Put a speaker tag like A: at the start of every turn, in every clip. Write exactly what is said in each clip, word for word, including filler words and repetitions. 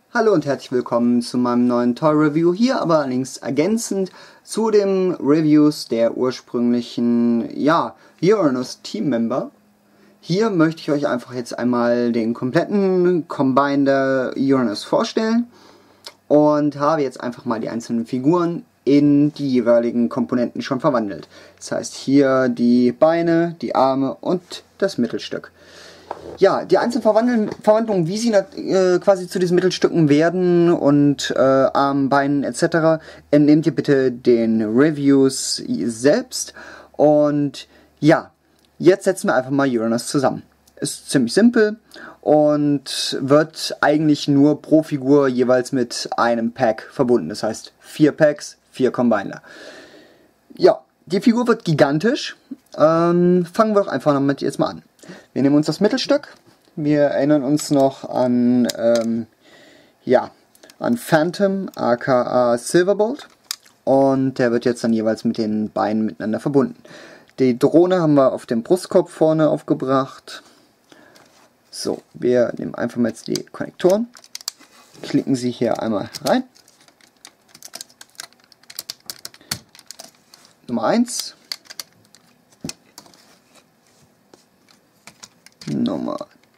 A: Hallo und herzlich willkommen zu meinem neuen Toy Review, hier aber allerdings ergänzend zu den Reviews der ursprünglichen, ja, Uranus Team Member. Hier möchte ich euch einfach jetzt einmal den kompletten Combine der Uranus vorstellen und habe jetzt einfach mal die einzelnen Figuren in die jeweiligen Komponenten schon verwandelt. Das heißt hier die Beine, die Arme und das Mittelstück. Ja, die einzelnen Verwandlung, Verwandlungen, wie sie äh, quasi zu diesen Mittelstücken werden und äh, Armen, Beinen et cetera, entnehmt ihr bitte den Reviews selbst. Und ja, jetzt setzen wir einfach mal Uranus zusammen. Ist ziemlich simpel und wird eigentlich nur pro Figur jeweils mit einem Pack verbunden. Das heißt vier Packs, vier Combiner. Ja, die Figur wird gigantisch. Ähm, fangen wir doch einfach damit jetzt mal an. Wir nehmen uns das Mittelstück. Wir erinnern uns noch an, ähm, ja, an Phantom, aka Silverbolt. Und der wird jetzt dann jeweils mit den Beinen miteinander verbunden. Die Drohne haben wir auf dem Brustkorb vorne aufgebracht. So, wir nehmen einfach mal jetzt die Konnektoren. Klicken sie hier einmal rein. Nummer eins. Nummer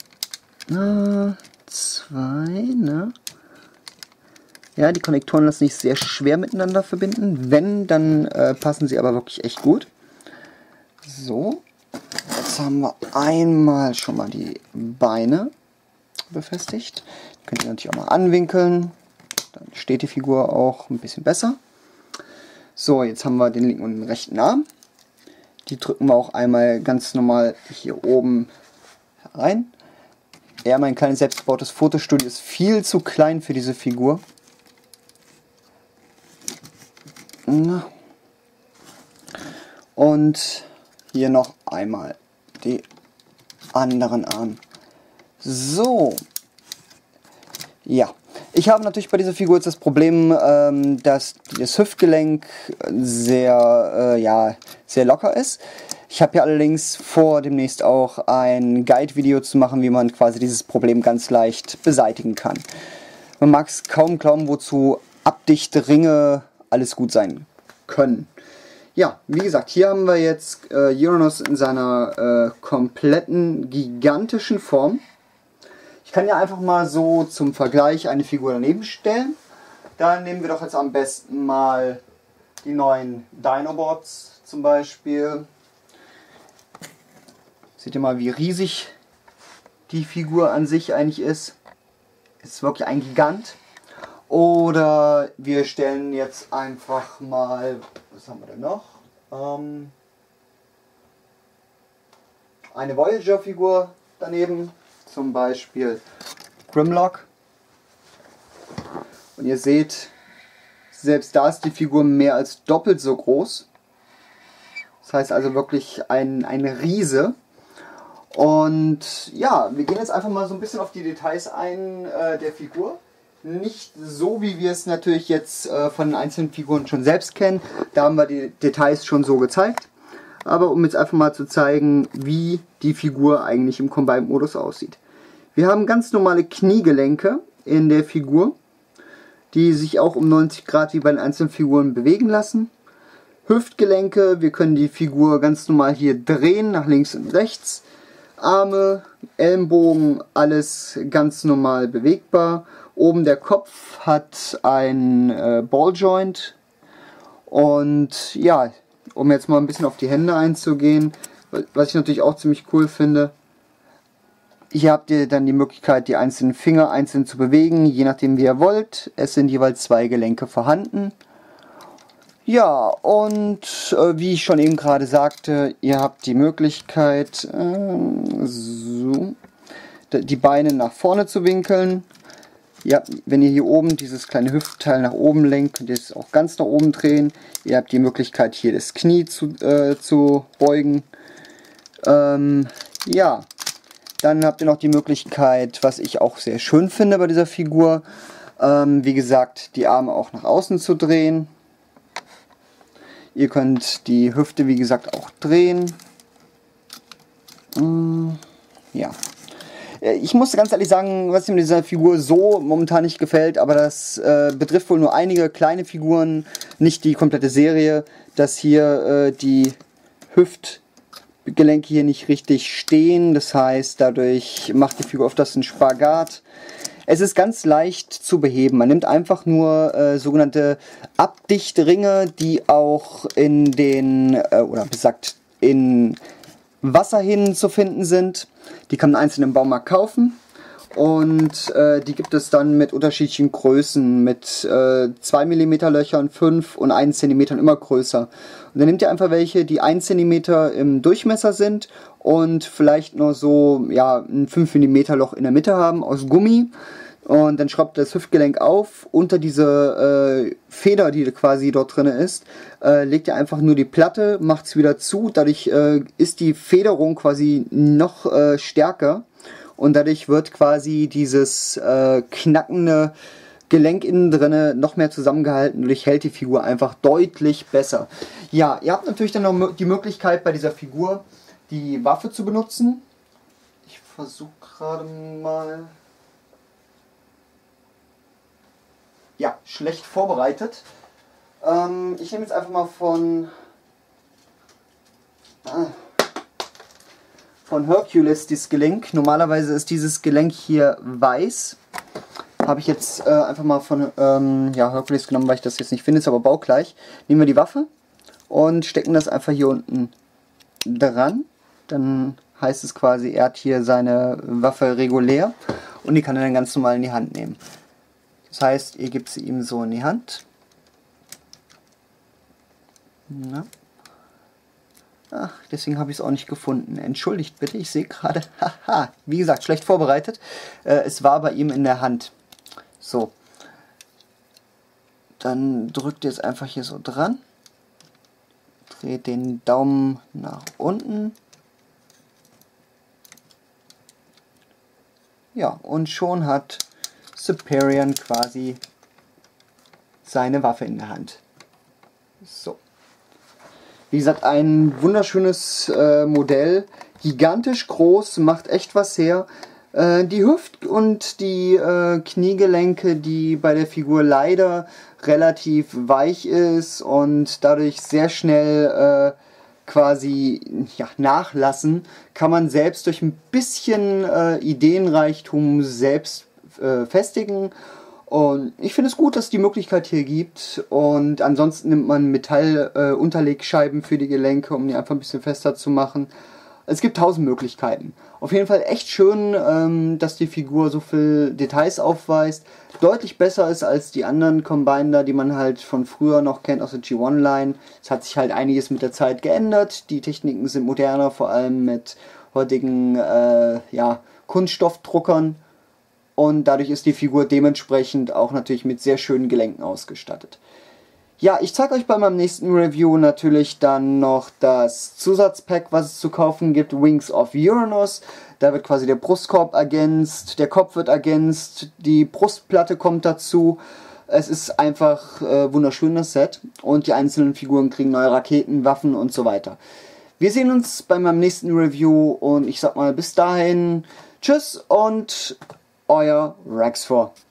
A: zwei, ne? Ja, die Konnektoren lassen sich sehr schwer miteinander verbinden. Wenn, dann äh, passen sie aber wirklich echt gut. So, jetzt haben wir einmal schon mal die Beine befestigt. Die könnt ihr natürlich auch mal anwinkeln. Dann steht die Figur auch ein bisschen besser. So, jetzt haben wir den linken und den rechten Arm. Die drücken wir auch einmal ganz normal hier oben rein. Ja, mein kleines selbstgebautes Fotostudio ist viel zu klein für diese Figur. Und hier noch einmal die anderen Arme. So. Ja. Ich habe natürlich bei dieser Figur jetzt das Problem, ähm, dass das Hüftgelenk sehr, äh, ja, sehr locker ist. Ich habe hier allerdings vor, demnächst auch ein Guide-Video zu machen, wie man quasi dieses Problem ganz leicht beseitigen kann. Man mag es kaum glauben, wozu abdichte Ringe alles gut sein können. Ja, wie gesagt, hier haben wir jetzt äh, Uranus in seiner äh, kompletten, gigantischen Form. Ich kann ja einfach mal so zum Vergleich eine Figur daneben stellen. Dann nehmen wir doch jetzt am besten mal die neuen Dinobots zum Beispiel. Seht ihr mal, wie riesig die Figur an sich eigentlich ist. Ist wirklich ein Gigant. Oder wir stellen jetzt einfach mal, was haben wir denn noch? Ähm, eine Voyager-Figur daneben. Zum Beispiel Grimlock. Und ihr seht, selbst da ist die Figur mehr als doppelt so groß. Das heißt also wirklich ein, ein Riese. Und ja, wir gehen jetzt einfach mal so ein bisschen auf die Details ein äh, der Figur. Nicht so, wie wir es natürlich jetzt äh, von den einzelnen Figuren schon selbst kennen. Da haben wir die Details schon so gezeigt. Aber um jetzt einfach mal zu zeigen, wie die Figur eigentlich im Combine-Modus aussieht. Wir haben ganz normale Kniegelenke in der Figur, die sich auch um neunzig Grad wie bei den einzelnen Figuren bewegen lassen. Hüftgelenke, wir können die Figur ganz normal hier drehen, nach links und rechts. Arme, Ellenbogen, alles ganz normal bewegbar. Oben der Kopf hat ein äh, Balljoint. Und ja, um jetzt mal ein bisschen auf die Hände einzugehen, was ich natürlich auch ziemlich cool finde. Hier habt ihr dann die Möglichkeit, die einzelnen Finger einzeln zu bewegen, je nachdem wie ihr wollt. Es sind jeweils zwei Gelenke vorhanden. Ja, und äh, wie ich schon eben gerade sagte, ihr habt die Möglichkeit, äh, so, die Beine nach vorne zu winkeln. Ja, wenn ihr hier oben dieses kleine Hüftteil nach oben lenkt, könnt ihr es auch ganz nach oben drehen. Ihr habt die Möglichkeit, hier das Knie zu, äh, zu beugen. Ähm, ja, dann habt ihr noch die Möglichkeit, was ich auch sehr schön finde bei dieser Figur, ähm, wie gesagt, die Arme auch nach außen zu drehen. Ihr könnt die Hüfte, wie gesagt, auch drehen. Mm, ja. Ich muss ganz ehrlich sagen, was mir mit dieser Figur so momentan nicht gefällt, aber das äh, betrifft wohl nur einige kleine Figuren, nicht die komplette Serie, dass hier äh, die Hüftgelenke hier nicht richtig stehen. Das heißt, dadurch macht die Figur öfters einen Spagat. Es ist ganz leicht zu beheben. Man nimmt einfach nur äh, sogenannte Abdichtringe, die auch in den, äh, oder besagt, in Wasserhähnen zu finden sind. Die kann man einzeln im Baumarkt kaufen. Und äh, die gibt es dann mit unterschiedlichen Größen, mit äh, zwei Millimeter Löchern, fünf und ein Zentimeter immer größer. Und dann nehmt ihr einfach welche, die ein Zentimeter im Durchmesser sind und vielleicht nur so ja, ein fünf Millimeter Loch in der Mitte haben aus Gummi. Und dann schraubt ihr das Hüftgelenk auf, unter diese äh, Feder, die quasi dort drin ist, äh, legt ihr einfach nur die Platte, macht es wieder zu, dadurch äh, ist die Federung quasi noch äh, stärker und dadurch wird quasi dieses äh, knackende Gelenk innen drinne noch mehr zusammengehalten, dadurch hält die Figur einfach deutlich besser. Ja, ihr habt natürlich dann noch die Möglichkeit bei dieser Figur die Waffe zu benutzen. Ich versuche gerade mal... Ja, schlecht vorbereitet. Ähm, ich nehme jetzt einfach mal von, ah, von Hercules dieses Gelenk. Normalerweise ist dieses Gelenk hier weiß. Habe ich jetzt äh, einfach mal von ähm, ja, Hercules genommen, weil ich das jetzt nicht finde, ist aber baugleich. Nehmen wir die Waffe und stecken das einfach hier unten dran. Dann heißt es quasi, er hat hier seine Waffe regulär und die kann er dann ganz normal in die Hand nehmen. Das heißt, ihr gebt sie ihm so in die Hand. Na. Ach, deswegen habe ich es auch nicht gefunden. Entschuldigt bitte, ich sehe gerade, haha, wie gesagt, schlecht vorbereitet. Äh, es war bei ihm in der Hand. So. Dann drückt ihr es einfach hier so dran. Dreht den Daumen nach unten. Ja, und schon hat Superior quasi seine Waffe in der Hand. So. Wie gesagt, ein wunderschönes äh, Modell. Gigantisch groß, macht echt was her. Äh, die Hüft- und die äh, Kniegelenke, die bei der Figur leider relativ weich ist und dadurch sehr schnell äh, quasi ja, nachlassen, kann man selbst durch ein bisschen äh, Ideenreichtum selbst äh, festigen. Und ich finde es gut, dass es die Möglichkeit hier gibt. Und ansonsten nimmt man Metall-Unterlegscheiben äh, für die Gelenke, um die einfach ein bisschen fester zu machen. Es gibt tausend Möglichkeiten. Auf jeden Fall echt schön, ähm, dass die Figur so viel Details aufweist. Deutlich besser ist als die anderen Combiner, die man halt von früher noch kennt aus der G eins Line. Es hat sich halt einiges mit der Zeit geändert. Die Techniken sind moderner, vor allem mit heutigen äh, ja, Kunststoffdruckern. Und dadurch ist die Figur dementsprechend auch natürlich mit sehr schönen Gelenken ausgestattet. Ja, ich zeige euch bei meinem nächsten Review natürlich dann noch das Zusatzpack, was es zu kaufen gibt, Wings of Uranus. Da wird quasi der Brustkorb ergänzt, der Kopf wird ergänzt, die Brustplatte kommt dazu. Es ist einfach äh, wunderschön, das Set. Und die einzelnen Figuren kriegen neue Raketen, Waffen und so weiter. Wir sehen uns bei meinem nächsten Review und ich sag mal bis dahin, tschüss und euer Rexfor.